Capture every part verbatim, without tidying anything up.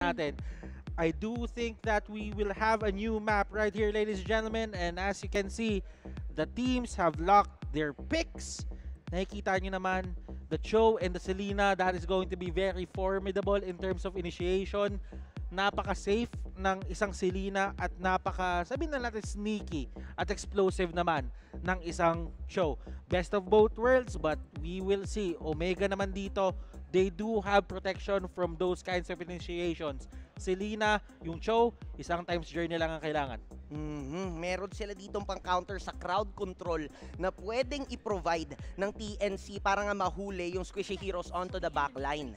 natin. I do think that we will have a new map right here, ladies and gentlemen. And as you can see, the teams have locked their picks. Nakikita nyo naman, the Chou and the Selena, that is going to be very formidable in terms of initiation. Napaka-safe ng isang Selena at napaka, sabihin na natin, sneaky at explosive naman ng isang Chou. Best of both worlds, but we will see. Omega naman dito, they do have protection from those kinds of initiations. Selena, yung Chou, isang times journey lang ang kailangan. Mm-hmm. Meron sila ditong pang-counter sa crowd control na pwedeng i-provide ng T N C para nga mahuli yung squishy heroes onto the backline.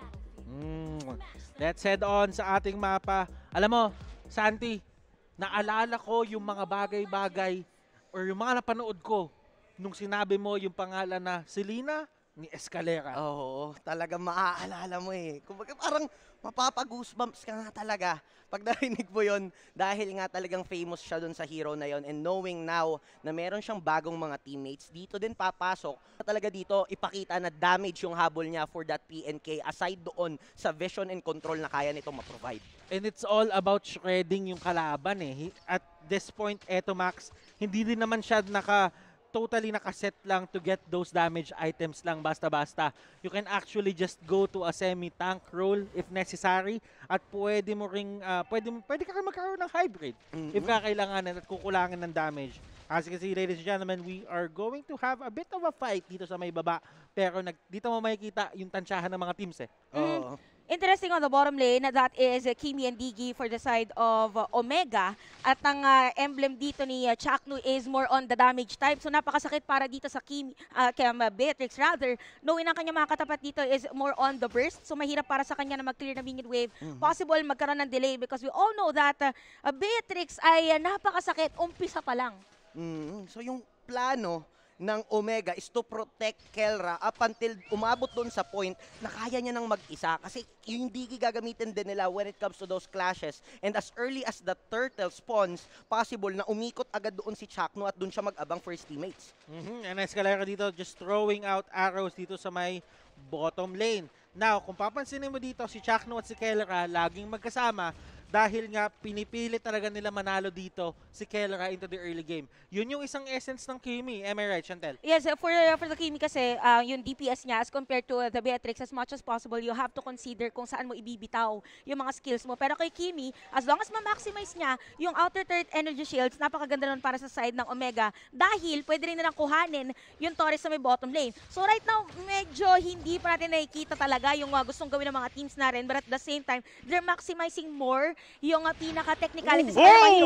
Mm. Let's head on sa ating mapa. Alam mo, Santi, naalala ko yung mga bagay-bagay or yung mga napanood ko nung sinabi mo yung pangalan na Selena ni Escalera. Oo, talaga maaalala mo eh. Kumbaga parang mapapag-goosebumps ka nga talaga pag narinig mo yun dahil nga talagang famous siya dun sa hero na yon, and knowing now na meron siyang bagong mga teammates, dito din papasok talaga dito ipakita na damage yung habol niya for that P N K aside doon sa vision and control na kaya nitong ma-provide. And it's all about shredding yung kalaban eh. At this point, eto Max, hindi din naman siya naka totally nakaset lang to get those damage items lang basta-basta. You can actually just go to a semi-tank role if necessary at pwede mo ring, uh, pwede, pwede ka rin magkaroon ng hybrid mm-hmm. if kakailanganin at kukulangan ng damage. As you can see, ladies and gentlemen, we are going to have a bit of a fight dito sa may baba. Pero nag, dito mo makikita yung tansyahan ng mga teams eh. Mm. Interesting on the bottom lane, that is uh, Kimi and Diggie for the side of uh, Omega. At ang uh, emblem dito ni uh, Chang'e is more on the damage type. So napakasakit para dito sa Kimi, uh, kay um, Beatrix rather. Knowing ang kanya mga katapat dito is more on the burst. So mahirap para sa kanya na mag-clear na minion wave. Mm-hmm. Possible magkaroon ng delay because we all know that uh, uh, Beatrix ay uh, napakasakit, umpisa pa lang. Mm-hmm. So yung plano ng Omega is to protect Kelra up until umabot doon sa point na kaya niya nang mag-isa. Kasi yung Diggie gagamitin din nila when it comes to those clashes. And as early as the turtle spawns, possible na umikot agad doon si Chang'e at doon siya mag-abang for his teammates. Mm-hmm. And Escalera dito just throwing out arrows dito sa may bottom lane. Now, kung papansinin mo dito, si Chang'e at si Kelra laging magkasama dahil nga pinipilit talaga nila manalo dito si Kelra into the early game. Yun yung isang essence ng Kimi. Am I right, Chantel? Yes, for uh, for the Kimi kasi, uh, yung D P S niya as compared to uh, the Beatrix, as much as possible, you have to consider kung saan mo ibibitaw yung mga skills mo. Pero kay Kimi, as long as ma-maximize niya yung outer third energy shields, napakaganda nun para sa side ng Omega dahil pwede rin nilang kuhanin yung Torres sa may bottom lane. So right now, medyo hindi pa natin nakikita talaga yung uh, gustong gawin ng mga teams na rin, but at the same time, they're maximizing more yung uh, pinaka-technicality sa kanya.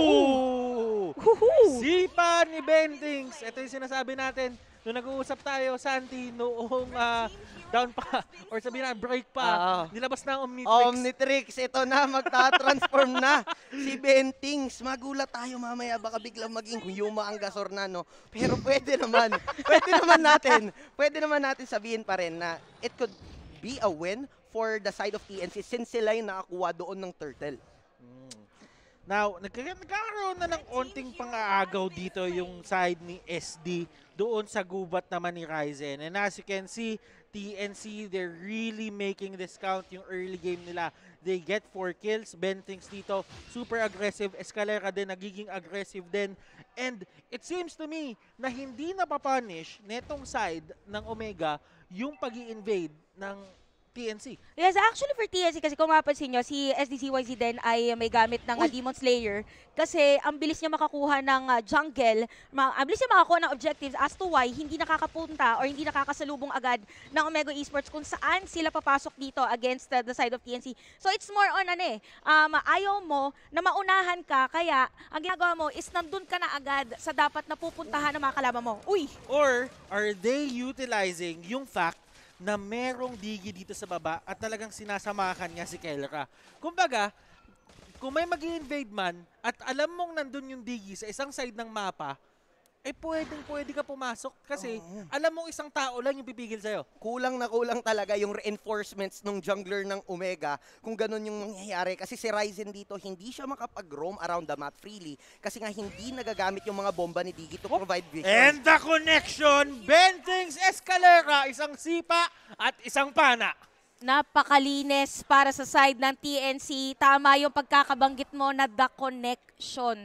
Sipa ni Bentings. Ito yung sinasabi natin nung nag-uusap tayo, Santi, noong uh, down pa, or sabihin na, break pa, uh, nilabas na ang Omnitrix. Omnitrix, ito na, magta-transform na si Bentings. Magulat tayo mamaya, baka biglang maging Yuma ang gasor na, no? Pero pwede naman, pwede naman natin, pwede naman natin sabihin pa rin na it could be a win for the side of T N C since sila yung nakakuha doon ng turtle. Now, nagkakaroon na ng onting pang-aagaw dito yung side ni S D doon sa gubat naman ni Ryzen. And as you can see, T N C, they're really making this count yung early game nila. They get four kills. Bentings dito, super aggressive. Escalera din, nagiging aggressive din. And it seems to me na hindi napapunish netong side ng Omega yung pag-i-invade ng T N C. Yes, actually for T N C kasi kung mapansin nyo, si S D C Y Z din ay may gamit ng uh, Demon Slayer kasi ang bilis niya makakuha ng uh, jungle, ma ang bilis niya makakuha ng objectives as to why hindi nakakapunta or hindi nakakasalubong agad ng Omega Esports kung saan sila papasok dito against uh, the side of T N C. So it's more on ano eh, um, ayaw mo na maunahan ka kaya ang ginagawa mo is nandun ka na agad sa dapat na pupuntahan ng mga kalaban mo. Uy! Or are they utilizing yung fact na merong Diggie dito sa baba at talagang sinasamahan niya si Kelra. Kumbaga, kung may mag-i-invade man at alam mong nandun yung Diggie sa isang side ng mapa, eh pwedeng pwede ka pumasok kasi oh. alam mong isang tao lang yung pipigil sa'yo. Kulang na kulang talaga yung reinforcements ng jungler ng Omega kung ganun yung nangyayari. Kasi si Ryzen dito, hindi siya makapag-roam around the map freely kasi nga hindi nagagamit yung mga bomba ni Diggie to oh. provide vision. And the connection, Bentings, Escalera, isang sipa at isang pana. Napakalinis para sa side ng T N C. Tama yung pagkakabanggit mo na the connection.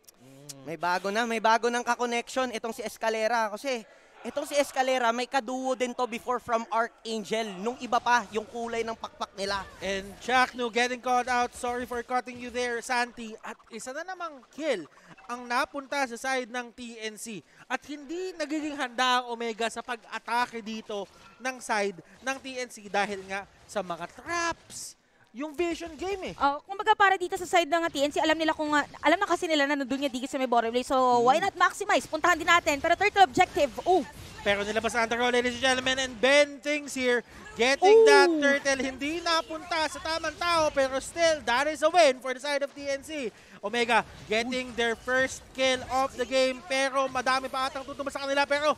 May bago na, may bago ng ka-connection itong si Escalera. Kasi itong si Escalera, may kaduo din to before from Archangel. Nung iba pa, yung kulay ng pakpak nila. And Chang'e getting called out. Sorry for cutting you there, Santi. At isa na namang kill ang napunta sa side ng T N C. At hindi nagiging handa ang Omega sa pag-atake dito ng side ng T N C dahil nga sa mga traps. Yung vision game eh. Oh, kumbaga para dito sa side ng T N C, alam nila kung uh, alam na kasi nila na nandun yung Diggie sa may bottom lane. So, hmm. why not maximize? Puntahan din natin. Pero turtle objective, oh. Pero nilabasan ang roll, ladies and gentlemen, and Ben things here. Getting Ooh. that turtle, hindi napunta sa tamang tao, pero still, that is a win for the side of T N C. Omega getting Ooh. their first kill of the game, pero madami pa atang tutuma sa kanila. Pero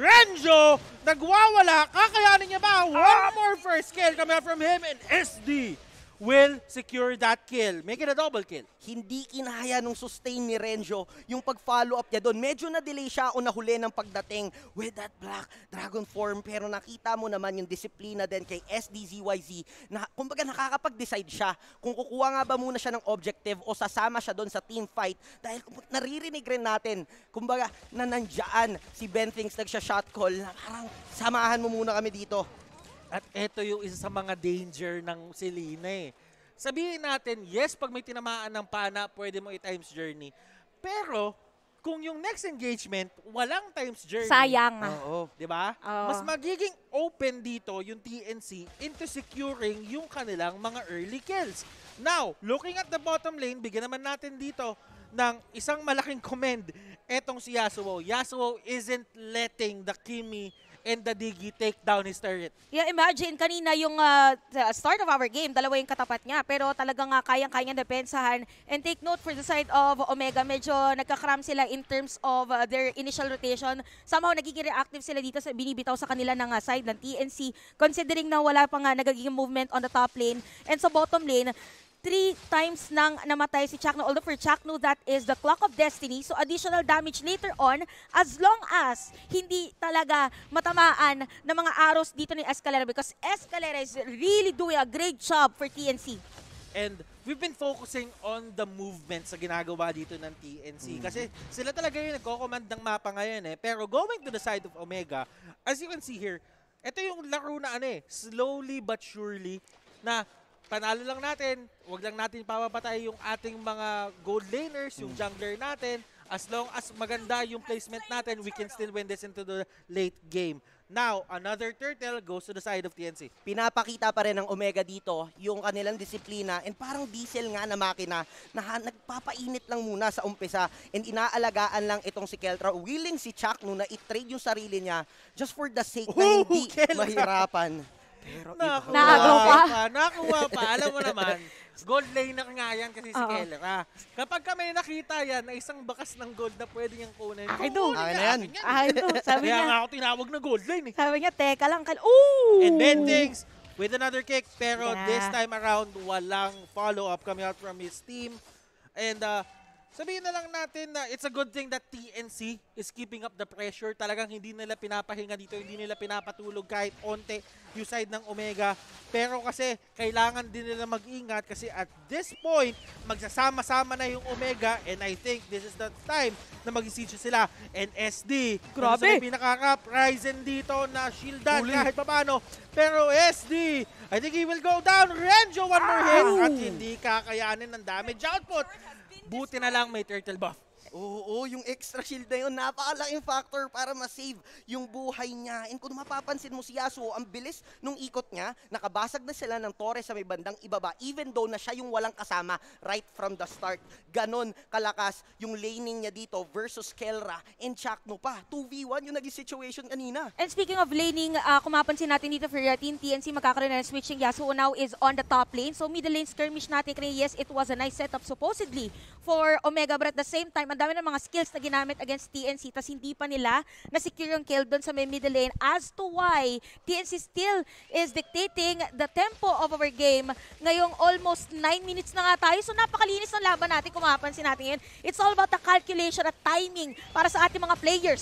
Renzo, nagwawala. Kakayanin niya ba? One more first kill coming from him, and S D will secure that kill. Make it a double kill. Hindi kinaya nung sustain ni Renzo yung pag-follow up niya doon. Medyo na-delay siya o nahuli ng pagdating with that black dragon form. Pero nakita mo naman yung disiplina din kay S D Z Y Z na kumbaga nakakapag-decide siya kung kukuha nga ba muna siya ng objective o sasama siya doon sa team fight. Dahil naririnig rin natin, kumbaga na nandiyan si Ben Things nagsha-shot call na parang samahan mo muna kami dito. At ito yung isa sa mga danger ng Selena eh. Sabihin natin, yes, pag may tinamaan ng pana, pwede mo i-times journey. Pero, kung yung next engagement, walang times journey. Sayang. Oo. Diba? Oo. Mas magiging open dito yung T N C into securing yung kanilang mga early kills. Now, looking at the bottom lane, bigyan naman natin dito ng isang malaking commend. Etong si Yasuo. Yasuo isn't letting the Kimi and the Diggie take down his turret. Yeah, imagine kanina yung uh, start of our game, dalawa yung katapat niya, pero talagang uh, kayang-kayang depensahan. And take note for the side of Omega, medyo nagkakram sila in terms of uh, their initial rotation. Somehow nagiging reactive sila dito sa binibitaw sa kanila ng uh, side ng T N C, considering na wala pa nga nagiging movement on the top lane. And sa bottom lane, three times nang namatay si Chang'e. Although for Chang'e, that is the clock of destiny. So additional damage later on as long as hindi talaga matamaan ng mga arrows dito ni Escalera because Escalera is really doing a great job for T N C. And we've been focusing on the movement sa ginagawa dito ng T N C. Mm-hmm. Kasi sila talaga yung nagko-command ng mapa ngayon eh. Pero going to the side of Omega, as you can see here, ito yung laro na ano eh, slowly but surely na panalo lang natin, wag lang natin papapatay yung ating mga gold laners, yung jungler natin. As long as maganda yung placement natin, we can still win this into the late game. Now, another turtle goes to the side of T N C. Pinapakita pa rin ng Omega dito yung kanilang disiplina and parang diesel nga na makina na nagpapainit lang muna sa umpisa and inaalagaan lang itong si Keltra. Willing si Chang'e na i-trade yung sarili niya just for the sake na hindi mahirapan. Pero nakuha pa. Nakuha pa. Alam mo naman, gold laner nga yan kasi si uh -oh. Kelra. Kapag kami nakita yan na isang bakas ng gold na pwede niyang kunin, Akin do. Akin na yan. Akin do. Sabi Kaya niya. nga ako tinawag na gold lane eh. Sabi niya, teka lang. Ooh! And Ben Things with another kick. Pero yeah. this time around, walang follow-up coming out from his team. And uh, sabihin na lang natin na it's a good thing that T N C is keeping up the pressure. Talagang hindi nila pinapahinga dito, hindi nila pinapatulog kahit onte yung side ng Omega. Pero kasi kailangan din nila mag-ingat kasi at this point, magsasama-sama na yung Omega and I think this is the time na mag-siege sila. And S D, Grabe! pinaka-cap, Ryzen dito na shieldan kahit paano. Pero S D, I think he will go down. Renzo, one more hit at hindi kakayanin ng damage output. Buti na lang may turtle buff. Oo, yung extra shield na yun, napakalaking factor para ma-save yung buhay niya. And kung mapapansin mo si Yasuo, ang bilis nung ikot niya, nakabasag na sila ng Torres sa may bandang ibaba, even though na siya yung walang kasama right from the start. Ganon kalakas yung laning niya dito versus Kelra and Chang'e pa. two v one yung naging situation kanina. And speaking of laning, uh, kung mapansin natin dito for uh, Team T N C, magkakaroon na switching. Yasuo now is on the top lane. So middle lane skirmish natin kanina, yes, it was a nice setup supposedly for Omega, but at the same time, ang dami ng mga skills na ginamit against T N C, tas hindi pa nila na-secure yung kill doon sa may middle lane as to why T N C still is dictating the tempo of our game. Ngayong almost nine minutes na nga tayo, so napakalinis ng laban natin kung mapapansin natin yun. It's all about the calculation at timing para sa ating mga players.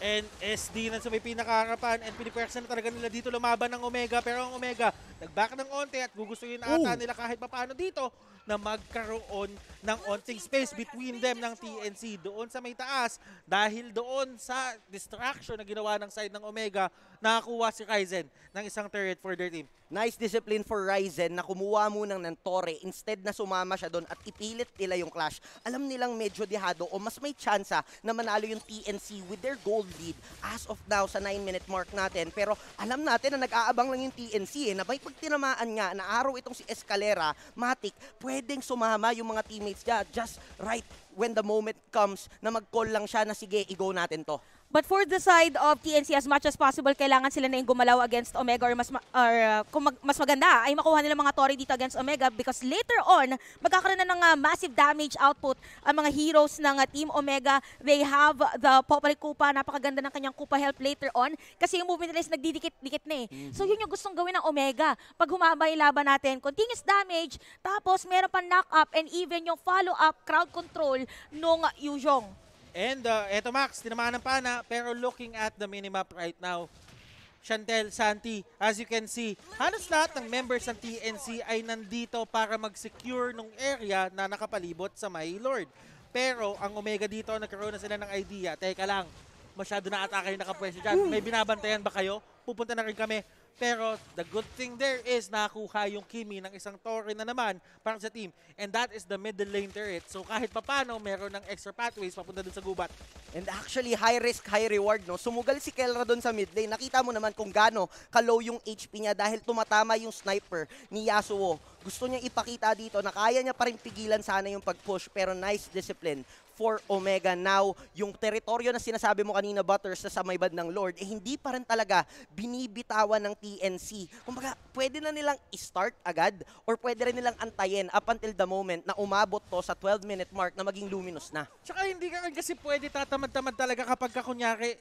And S D na sa may pinakaharapan and pinipwersa na talaga nila dito lumaban ng Omega, pero ang Omega nagback ng onte at gugustuhin na ata nila kahit papaano dito na magkaroon ng onting space between them ng T N C doon sa may taas dahil doon sa distraction na ginawa ng side ng Omega, nakakuha si Ryzen ng isang turret for their team. Nice discipline for Ryzen na kumuha munang ng Torre instead na sumama siya doon at ipilit nila yung clash. Alam nilang medyo dihado o mas may tsansa na manalo yung T N C with their gold lead as of now sa nine minute mark natin. Pero alam natin na nag-aabang lang yung T N C eh, na may pagtinamaan nga na araw itong si Escalera, Matic, pwedeng sumama yung mga teammates niya just right when the moment comes na mag-call lang siya na sige, i-go natin to. But for the side of T N C, as much as possible, kailangan sila na yung gumalaw against Omega or mas, ma or, uh, kung mag mas maganda ay makuha nila mga Tori dito against Omega because later on, magkakaroon na ng uh, massive damage output ang mga heroes ng uh, Team Omega. They have the Populi Kupa, napakaganda ng kanyang Kupa help later on kasi yung movement nila is nagdidikit-dikit na eh. Mm-hmm. So yun yung gustong gawin ng Omega. Pag humaba yung laban natin, continuous damage, tapos meron pa knock-up and even yung follow-up crowd control nung Gusion. And uh, eto Max, tinamaan ng pana, pero looking at the minimap right now, Chantel, Santi, as you can see, halos lahat ng members ng T N C ay nandito para mag-secure ng area na nakapalibot sa My Lord. Pero ang Omega dito, nagkaroon na sila ng idea, teka lang, masyado na ata kayo nakapwesto dyan, may binabantayan ba kayo? Pupunta na rin kami. Pero the good thing there is nakakuha yung Kimi ng isang Torre na naman para sa team. And that is the middle lane turret. So kahit papano, meron ng extra pathways papunta dun sa gubat. And actually, high risk, high reward, no? Sumugal si Kelra doon sa mid lane. Nakita mo naman kung gaano ka-low yung H P niya dahil tumatama yung sniper ni Yasuo. Gusto niya ipakita dito na kaya niya pa rin pigilan sana yung pag-push, pero nice discipline for Omega. Now, yung teritoryo na sinasabi mo kanina, Butters, sa may bandang Lord, eh hindi pa rin talaga binibitawan ng T N C. Kumbaga, pwede na nilang i-start agad or pwede rin nilang antayin up until the moment na umabot to sa twelve minute mark na maging luminous na. Tsaka hindi ka kasi pwede tatamad-tamad talaga kapag ka kunyari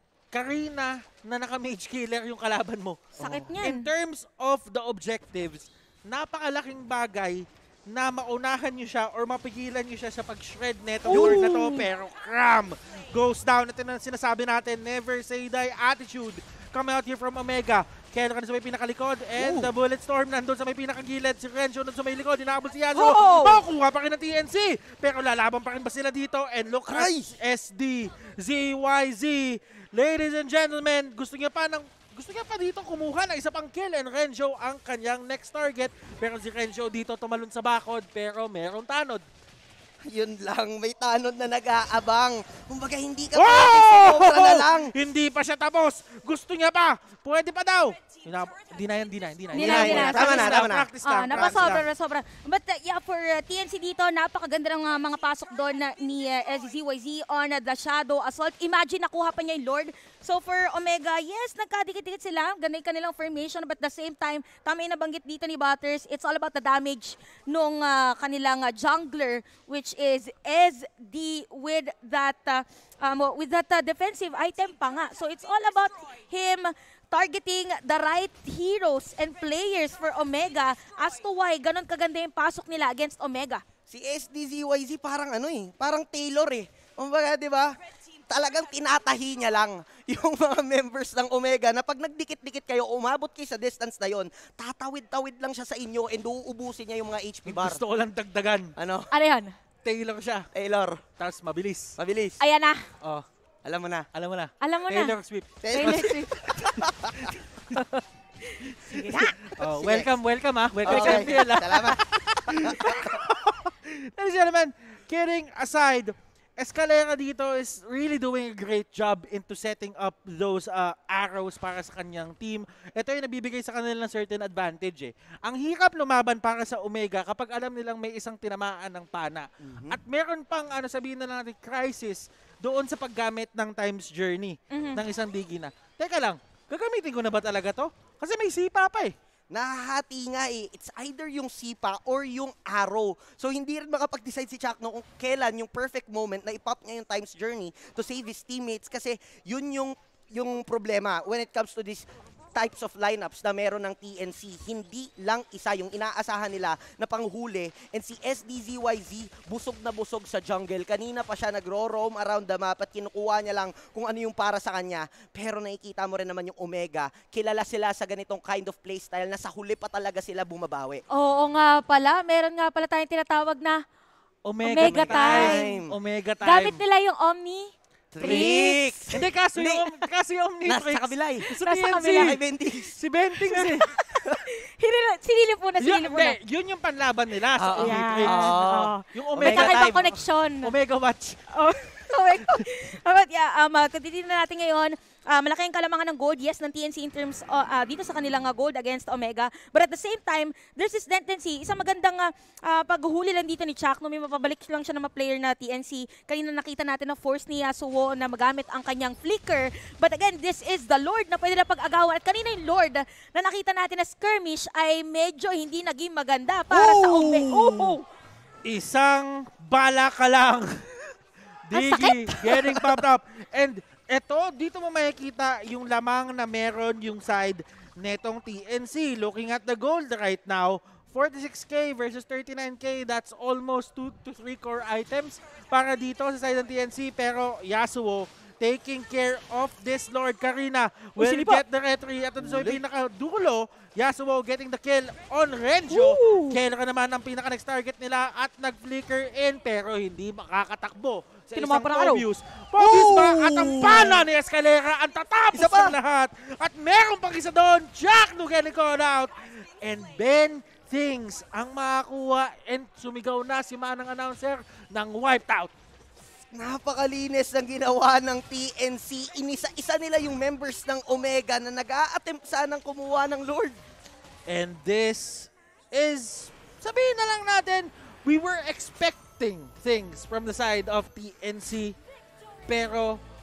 Karina na naka-mage killer yung kalaban mo. Sakit niyan. In terms of the objectives, napakalaking bagay na maunahan nyo siya or mapigilan nyo siya sa pag-shred neto Lord na to, pero cram goes down. Ito na sinasabi natin, never say die attitude coming out here from Omega. Kaya ka na sa may pinakalikod and Ooh. the bullet storm nandun sa may pinakagilid. Si Renzo nandun sa may likod, inaabot si Yasuo. Oh! Makukuha pa rin ng T N C, pero lalaban pa rin ba sila dito? And look at S D, Z Y Z. Ladies and gentlemen, gusto niya pa ng Gusto niya pa dito kumuha ng isa pang kill and Renzo ang kanyang next target. Pero si Renzo dito tumalon sa bakod pero merong tanod. Yun lang, may tanod na nag-aabang. Kumbaga hindi ka oh! pwede, sobra na lang. Hindi pa siya tapos. Gusto niya pa. Pwede pa daw. Hindi na yan, hindi na, hindi na. Hindi na, hindi na. Tama na, tama na. Practice lang, Ah, napasobra, napasobra. But uh, yeah, for uh, T N C dito, napakaganda ng uh, mga pasok doon na, ni uh, Z Y Z on uh, the Shadow Assault. Imagine, nakuha pa niya yung Lord. So for Omega, yes, nagkadikit-dikit sila. Ganda yung kanilang formation. But at the same time, tama yung nabanggit dito ni Butters, it's all about the damage nung uh, kanilang uh, jungler, which is S D with that, uh, um, with that uh, defensive item pa nga. So it's all about him targeting the right heroes and players for Omega as to why ganun kaganda yung pasok nila against Omega. Si S D Z Y Z parang ano eh, parang Taylor eh. Kumbaga, di ba? Talagang tinatahi niya lang yung mga members ng Omega na pag nagdikit-dikit kayo, umabot kayo sa distance na yon, tatawid-tawid lang siya sa inyo and uubusin niya yung mga H P bar. Gusto ko lang dagdagan. Ano? Ano yan? Taylor siya. Taylor. Tapos mabilis. Mabilis. Ayan na. Oh. Alam mo na. Alam mo na. Alam mo Taylor na. Swift. Taylor Swift. Sige na. Oh, Sige. welcome, welcome ah. Welcome Okay. sa M P L ah. Salamat. Ladies and gentlemen, kidding aside, Escalera dito is really doing a great job into setting up those uh, arrows para sa kanyang team. Ito yung nabibigay sa kanila ng certain advantage eh. Ang hirap lumaban para sa Omega kapag alam nilang may isang tinamaan ng pana. Mm-hmm. At meron pang ano sabihin na natin crisis doon sa paggamit ng time's journey mm-hmm. ng isang Diggie na. Teka lang, gagamitin ko na ba talaga to? Kasi may sipa pa eh. Nahahati nga eh. It's either yung sipa or yung arrow. So hindi rin makapag-decide si Chang'e kung kailan yung perfect moment na ipop niya yung time's journey to save his teammates kasi yun yung yung problema when it comes to this types of lineups na meron ng T N C. Hindi lang isa yung inaasahan nila na panghuli. And si S D Z Y Z, busog na busog sa jungle. Kanina pa siya nagro-roam around the map at kinukuha niya lang kung ano yung para sa kanya. Pero nakikita mo rin naman yung Omega. Kilala sila sa ganitong kind of playstyle na sa huli pa talaga sila bumabawi. Oo nga pala. Meron nga pala tayong tinatawag na Omega, Omega time. Omega time. Gamit nila yung Omni. Tricks! Hindi, kaso yung, kaso yung Nasa Omnitrix. kabila eh. Sa Nasa T N C. kabila. Kay Bentix. Si Bentings eh. Hinila- Sinilip mo na, Yun, sinilip mo na. hindi, yun yung panlaban nila sa Oo. Omnitrix. Yan. Oo. Oo. Yung May Omega kakaibang time. connection. Omega Watch. Oh, correct. But yeah, um, uh, kung titignan natin ngayon, uh, malaki ang kalamangan ng Gold, yes, ng T N C in terms uh, uh, dito sa kanilang uh, Gold against Omega. But at the same time, there's this tendency, isang magandang uh, uh, paghuhuli lang dito ni Chak, no, may mapabalik lang siya ng mga player na T N C. Kanina nakita natin na force ni Yasuo na magamit ang kanyang flicker. But again, this is the Lord na pwede na pag-agawan. At kanina yung Lord na nakita natin na skirmish ay medyo hindi naging maganda para sa Omega. Oh! Isang bala ka lang. Diggie getting popped up. And eto, dito mo makikita yung lamang na meron yung side netong T N C. Looking at the gold right now, forty-six K versus thirty-nine K. That's almost two to three core items para dito sa side ng T N C. Pero Yasuo taking care of this Lord. Karina will sili pa. get the retry. At ito yung pinakadulo. Yasuo getting the kill on Renjo. Kailan ka naman ang pinaka-next target nila at nag-flicker in pero hindi makakatakbo sa isang Pinumapa ng araw. obvious. Obvious ba? At ang pana ni Escalera ang tatapos Isa pa. ng lahat. At meron pang isa doon. Jack no getting called out. And Ben Things ang makakuha and sumigaw na si Manang announcer ng wiped out. Napakalinis ng ginawa ng T N C. Inisa-isa nila yung members ng Omega na nag-a-attempt sanang kumuha ng Lord. And this is, sabihin na lang natin, we were expecting things from the side of T N C. Pero